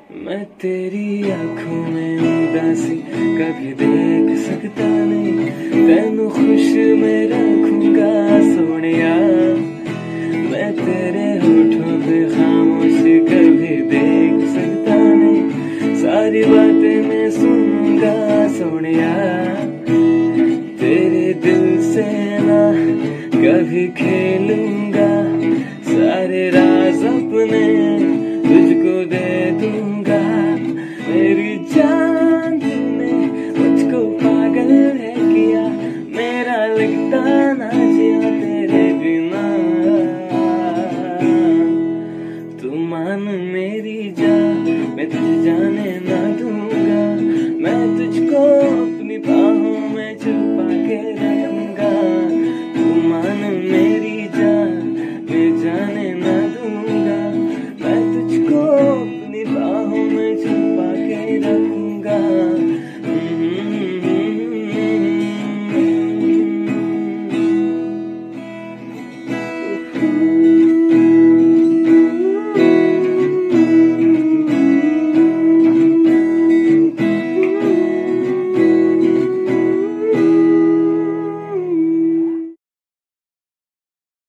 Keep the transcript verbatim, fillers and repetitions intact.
मैं तेरी आंखों में उदासी कभी देख सकता नहीं, तेनू खुश में रखूंगा सोनिया। मैं तेरे होठों पे खामोशी कभी देख सकता नहीं, सारी बातें मैं सुनूंगा सोनिया। तेरे दिल से ना कभी खेलूंगा, सारे राज अपने तुझको दे दूंगा। मेरी जान तूने मुझको पागल है किया, मेरा लगता ना जिया तेरे बिना। तू मान मेरी जान, मैं तुझे जाने ना दूंगा, मैं तुझको